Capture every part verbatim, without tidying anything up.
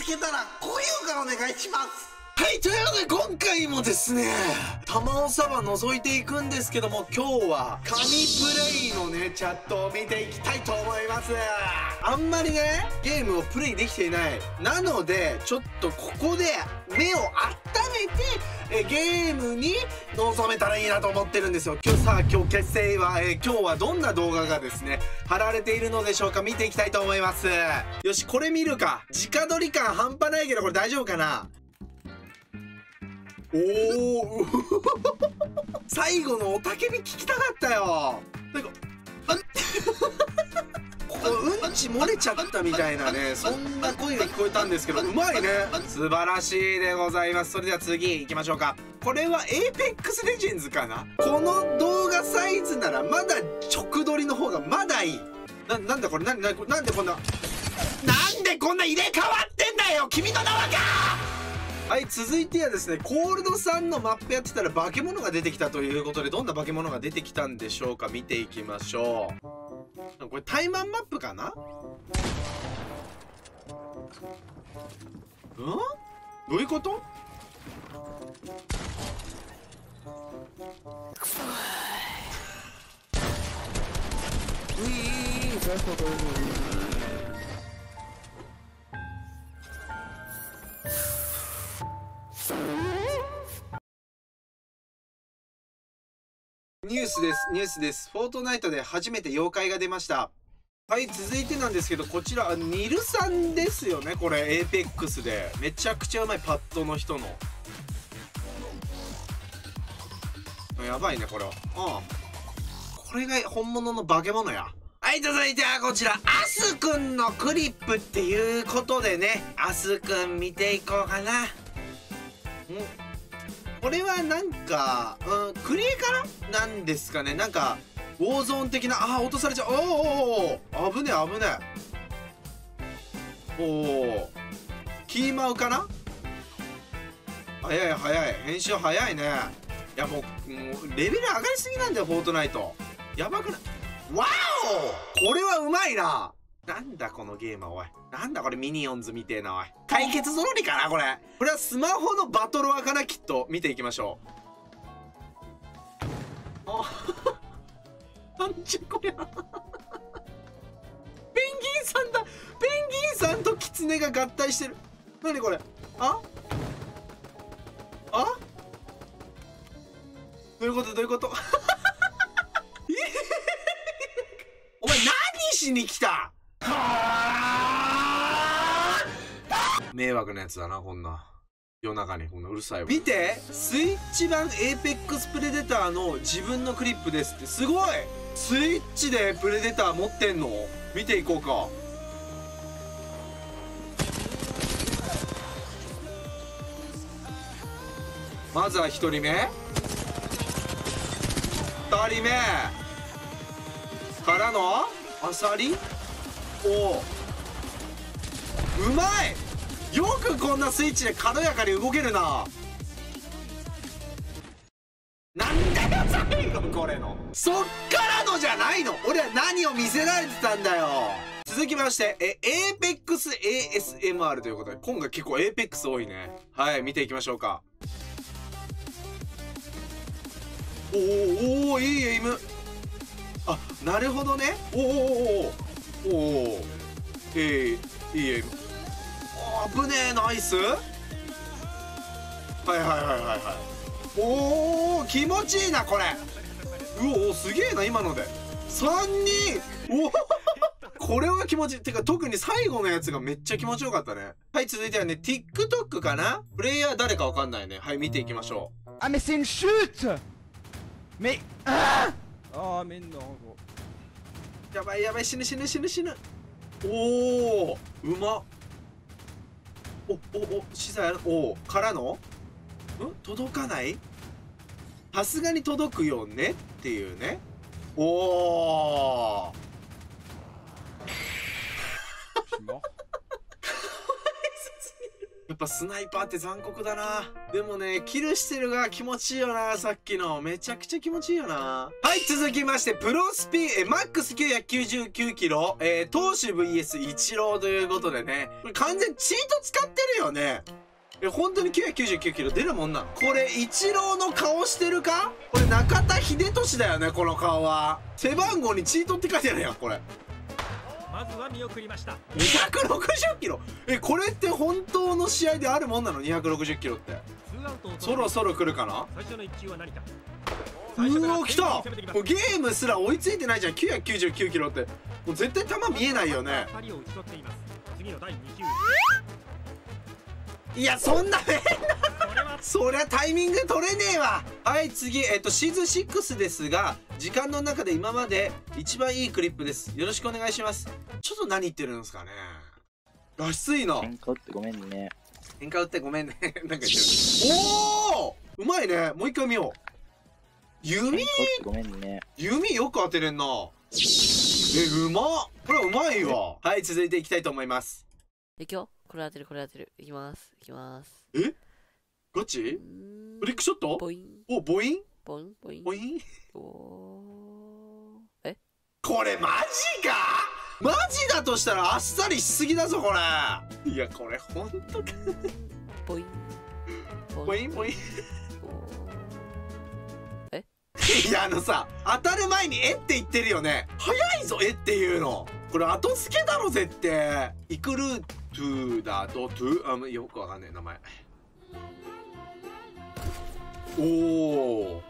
つけたら高評価お願いします。 はい、ということで今回もですね、玉尾サバ覗いていくんですけども、今日は神プレイのねチャットを見ていきたいと思います。あんまりねゲームをプレイできていないなので、ちょっとここで目を温めてえゲームに臨めたらいいなと思ってるんですよ。今日さあ今日決戦は、え今日はどんな動画がですね貼られているのでしょうか。見ていきたいと思います。よし、これ見るか。直撮り感半端ないけどこれ大丈夫かな。おお最後の雄たけび聞きたかったよ。なんかあここうんち漏れちゃったみたいなね、そんな声が聞こえたんですけど、うまいね。素晴らしいでございます。それでは次行きましょうか。これは エーペックス レジェンズかな。この動画サイズならまだ直撮りの方がまだいい。な、なんだこれ、な、な、なんでこんななんでこんな入れ替わってんだよ君の名はか。はい、続いてはですね、コールドさんのマップやってたら化け物が出てきたということで、どんな化け物が出てきたんでしょうか。見ていきましょう。これタイマンマップかな。んどういうこと。ニュースです、ニュースです。フォートナイトで初めて妖怪が出ました。はい、続いてなんですけど、こちらニルさんですよね。これ エーペックス でめちゃくちゃうまいパッドの人の。やばいねこれは。ああ、これが本物の化け物や。はい、続いてはこちらアスくんのクリップっていうことでね、アスくん見ていこうかな。んこれはなんか、うん、クリエかななんですかね。なんかウォーゾーン的な。あー落とされちゃう。おーおーおー危ね危ね。おおキーマウかな。早い早い、編集早いね。いやもう、もうレベル上がりすぎなんだよフォートナイト。やばくない。ワオこれはうまいな。なんだこのゲームは。おいなんだこれ、ミニオンズみてえな。おい解決ぞろりかなこれ。これはスマホのバトロワかなきっと。見ていきましょう。あなんじゃこりゃペンギンさんだ。ペンギンさんとキツネが合体してる。なにこれ。ああどういうことどういうことお前何しに来た。迷惑なやつだなこんな夜中にこんなうるさいわ。見て、スイッチ版 エーペックス プレデターの自分のクリップですって。すごい。スイッチでプレデター持ってんの。見ていこうか。まずはひとりめ、ふたりめからのアサリ。おおうまい。よくこんなスイッチで軽やかに動けるな。なんだよ最後これの。そっからのじゃないの。俺は何を見せられてたんだよ。続きましてえ エーペックス エーエスエムアール ということで、今回結構 エーペックス 多いね。はい、見ていきましょうか。おーおーいいエイム。あなるほどね。おーおーおーおーえー、いいエイム。あぶねえ、ナイス。はいはいはいはいはい。おお気持ちいいなこれ。うおすげえな今のでさんにん。おおこれは気持ちいい。てか特に最後のやつがめっちゃ気持ちよかったね。はい、続いてはね TikTok かな。プレイヤー誰かわかんないね。はい、見ていきましょう。 あ、mais c'est une chute! Mais... Ah! Oh, mais non, gros. やばいやばい、死ぬ死ぬ死ぬ死ぬ。おおうまっ。おおお資材ある。おおからのん届かない。さすがに届くよねっていうね。おおやっぱスナイパーって残酷だな。でもね、キルしてるが気持ちいいよな。さっきのめちゃくちゃ気持ちいいよな。はい、続きましてプロスピえマックスきゅうひゃくきゅうじゅうきゅうキロ、えー、投手 ブイエス イチローということでね、これ完全チート使ってるよね。え、本当にきゅうひゃくきゅうじゅうきゅうキロ出るもんなの？これイチローの顔してるか？これ中田英寿だよね、この顔は。背番号にチートって書いてあるやん、これ。 まずは見送りました。 にひゃくろくじゅっキロ。え、これって本当の試合であるもんなの？ にひゃくろくじゅっキロって。そろそろ来るかな？ 最初の一球は何か。 うわ、来た。もうゲームすら追いついてないじゃん。きゅうひゃくきゅうじゅうきゅうキロってもう絶対球見えないよね。 次のだいに球。 いや、そんな変なそりゃタイミング取れねえわ。はい、次、えっとシーズンシックスですが、時間の中で今まで一番いいクリップです。よろしくお願いします。ちょっと何言ってるんですかね。らしいな。 喧嘩打ってごめんね。 喧嘩打ってごめんね。なんか言ってる。おお、うまいね。もう一回見よう。弓ごめんね。 弓よく当てれんな。え、うまっ。これはうまいわ。はい、続いていきたいと思います。 いくよ。これ当てる、これ当てる。いきます。いきます。 え、ガチフリックショット？ ボイン。 お、ボインボインボインボイン。 おー。え、 これマジか？マジだとしたらあっさりしすぎだぞ、これ。いや、これほんとか。 ボインボインボイン。 えいや、あのさ、当たる前にえって言ってるよね。早いぞ、えっていうの。これ後付けだろ、絶対。イクルートゥーだとトゥー、あ、よくわかんねえ名前。おお。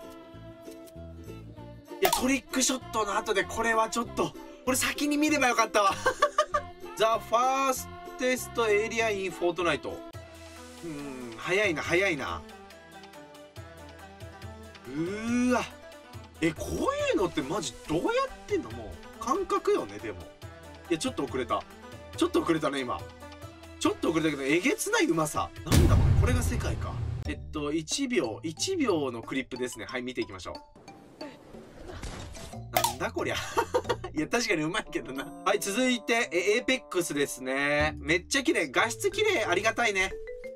いや、トリックショットの後でこれはちょっと、これ先に見ればよかったわ。ザ・ファーステストエリア・イン・フォートナイト。うん、早いな、早いな。うーわ。え、こういうのってマジどうやってんの？もう感覚よね。でもいや、ちょっと遅れた。ちょっと遅れたね、今。ちょっと遅れたけど、えげつないうまさ。なんだこれ、これが世界か。えっと、いちびょう、いちびょうのクリップですね。はい、見ていきましょう。なんだこりゃ。いや、確かにうまいけどな。はい、続いて、え、エーペックスですね。めっちゃ綺麗。画質綺麗。ありがたいね。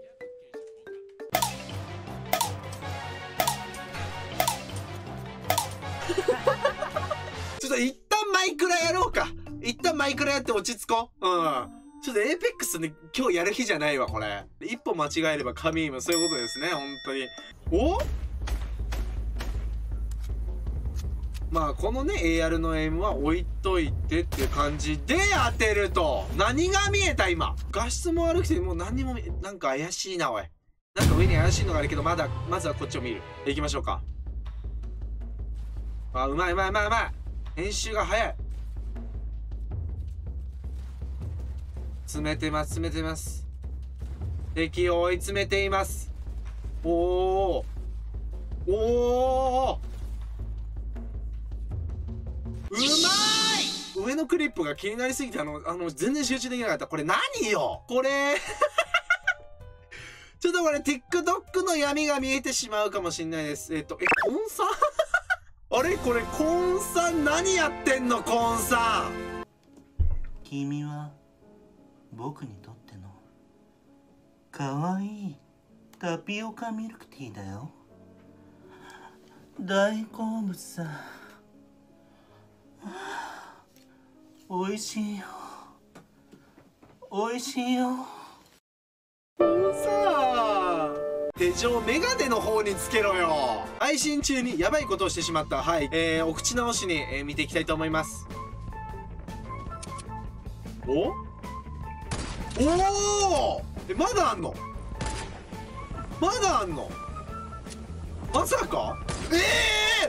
ちょっと一旦マイクラやろうか。一旦マイクラやって落ち着こう。うん。ちょっとエーペックスね、今日やる日じゃないわ、これ。一歩間違えれば神もそういうことですね、本当に。お？まあ、このね、エーアール のエムは置いといてっていう感じで当てると。何が見えた今。画質も悪くて、もう何にも見、なんか怪しいな、おい。なんか上に怪しいのがあるけど、まだ、まずはこっちを見る。行きましょうか。あ、うまいうまいうまいうまい。編集が早い。詰めてます、詰めてます。敵を追い詰めています。おおおお、うまい。上のクリップが気になりすぎて、あの、あの、全然集中できなかった。これ何よこれ。ちょっとこれ TikTok の闇が見えてしまうかもしれないです。えっと、え、コンさんあれこれコンさん何やってんのコンさん。 君は僕にとってのかわいいタピオカミルクティーだよ。大好物さ。おいしいよ。おいしいよ。 コンさん手錠メガネの方につけろよ。配信中にやばいことをしてしまった。はい、えー、お口直しに、えー、見ていきたいと思います。おおお、え、まだあんの？まだあんの？まさか？え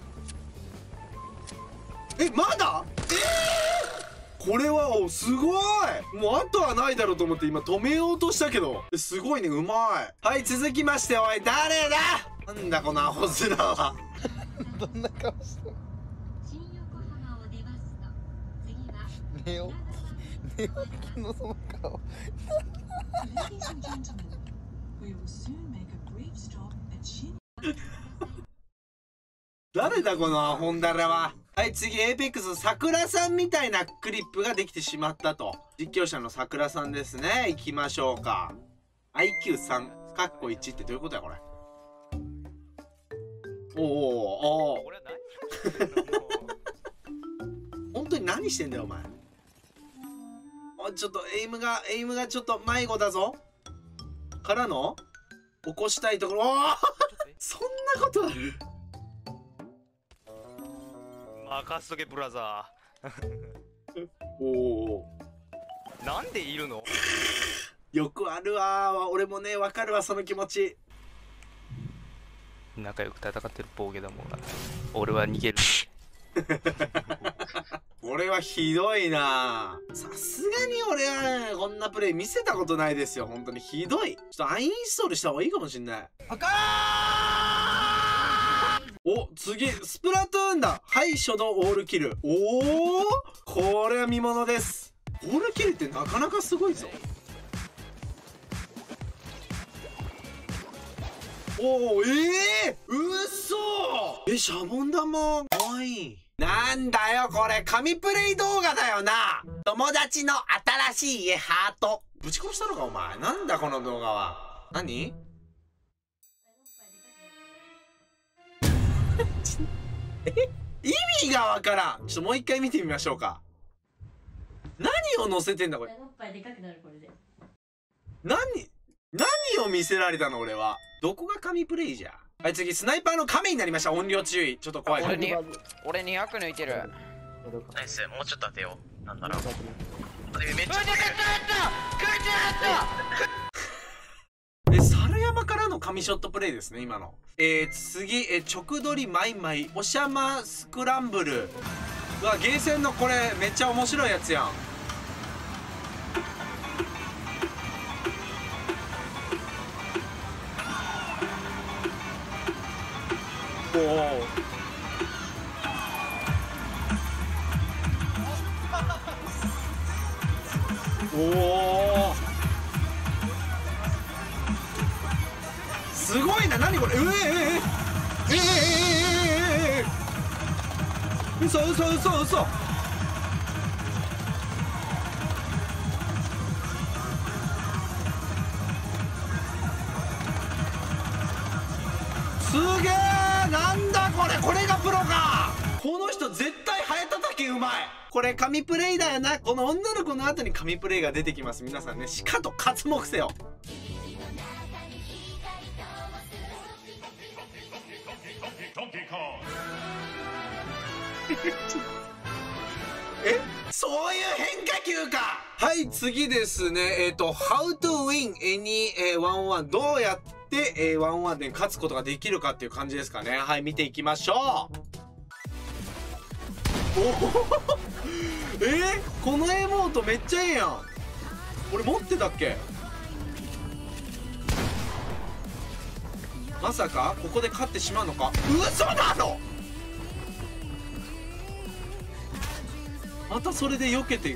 ー、え、まだ？えー、これはおすごい。もうあとはないだろうと思って今止めようとしたけど、すごいね、うまい。はい、続きまして、おい誰だ？なんだこのアホ面は。 どんな顔してる？ 新横浜を出ますと、次は寝よ寝起きのその顔。 誰だこのアホンダラは。はい、次、エーペックス、桜さんみたいなクリップができてしまったと。実況者の桜さんですね。行きましょうか。 アイキューさん かっこいちってどういうことやこれ。おおおお。 俺は何してんのもう。 本当に何してんだよお前。おちょっとエイムがエイムがちょっと迷子だぞ。からの起こしたいところ。おーそんなことある。 任せとけブラザおお。 ー。なんでいるの？ よくあるわ。俺もねわかるわその気持ち。 仲良く戦ってるボケだもんな。俺は逃げる。 俺はひどいな。さすがに俺はねこんなプレイ見せたことないですよ。本当にひどい。ちょっとアインストールした方がいいかもしんない。あかー。お次スプラトゥーンだ。はい初動オールキル。おおこれは見ものです。オールキルってなかなかすごいぞ。おおええー、うそえシャボン玉かわいい。なんだよこれ神プレイ動画だよな。友達の新しい家ハートぶち殺したのかお前。なんだこの動画は。何え意味がわからん。ちょっともう一回見てみましょうか。何を載せてんだこれ。何何を見せられたの俺は。どこが神プレイじゃ。はい次スナイパーの亀になりました。音量注意。ちょっと怖い。 俺に俺にひゃく抜いてる。 ナイス、もうちょっと当てよう。なんだろう。めっちゃえ猿山からの神ショットプレイですね今の。えー、次え直取りマイマイおしゃまスクランブル。うわゲーセンのこれめっちゃ面白いやつやん。おおおおすごいな。何これ。ええええええええええ嘘嘘嘘嘘。すげえ。なんだこれ。これがプロか。この人絶対ハエたたきうまい。これ神プレイだよな。この女の子の後に神プレイが出てきます。皆さんねしかと刮目せよ。えそういう変化球か。はい次ですねえっ、ー、と How to win any、えー、ワンオンワンどうやってえー、ワンオンワンで勝つことができるかっていう感じですかね。はい見ていきましょう。おおえー、このエモートめっちゃええやん。俺持ってたっけ。まさかここで勝ってしまうのか。嘘なの。またそれで避けて。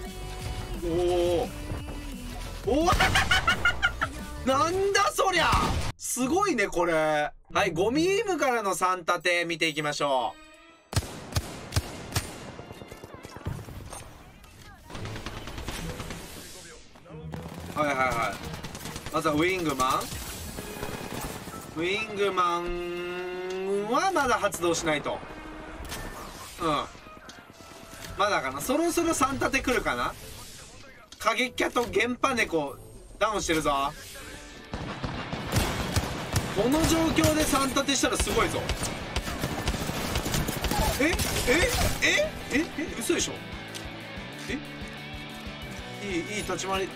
おおおおなんだそりゃすごいねこれ。はいゴミームからのさん立て見ていきましょう。はいはいはい。まずはウィングマン。ウィングマンはまだ発動しないと。うんまだかな。そろそろさん立て来るかな。影キャとゲンパ猫ダウンしてるぞ。この状況でさん立てしたらすごいぞ。ええええええ嘘でしょ。えいいいい立ち回り。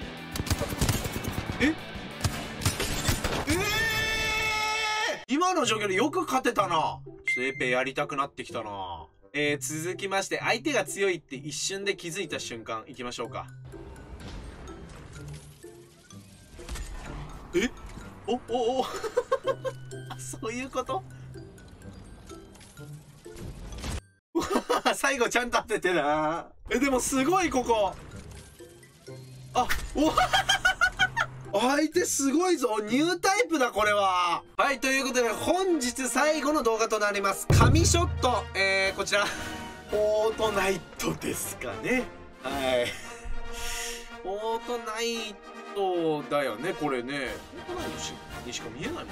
ええー、今の状況でよく勝てたな。ちょっとエペやりたくなってきたな。えー、続きまして相手が強いって一瞬で気づいた瞬間いきましょうか。えおおおそういうこと最後ちゃんと当ててな。えでもすごいここ。あお相手すごいぞ。ニュータイプだこれは。はいということで本日最後の動画となります。神ショット、えー、こちらフォートナイトですかね。はいフォートナイトトだよねこれね。フォートナイトにしか見えないもんね。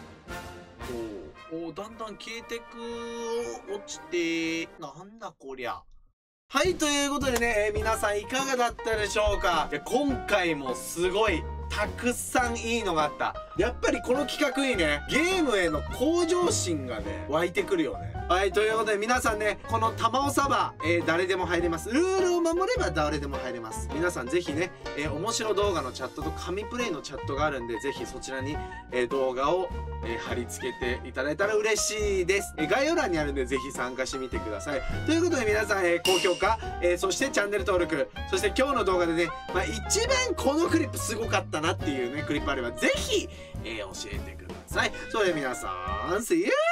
おおだんだん消えてく。落ちてなんだこりゃ。はい、ということでね、えー、皆さんいかがだったでしょうか。いや今回もすごいたくさんいいのがあった。やっぱりこの企画いいね。ゲームへの向上心がね湧いてくるよね。はい、ということで皆さんね、この玉尾サバ、えー、誰でも入れます。ルールを守れば誰でも入れます。皆さんぜひね、えー、面白動画のチャットと神プレイのチャットがあるんで、ぜひそちらに、えー、動画を、えー、貼り付けていただいたら嬉しいです。えー、概要欄にあるんでぜひ参加してみてください。ということで皆さん、えー、高評価、えー、そしてチャンネル登録、そして今日の動画でね、まあ、一番このクリップすごかったなっていうねクリップあればぜひ、えー、教えてください。それでは皆さん See you!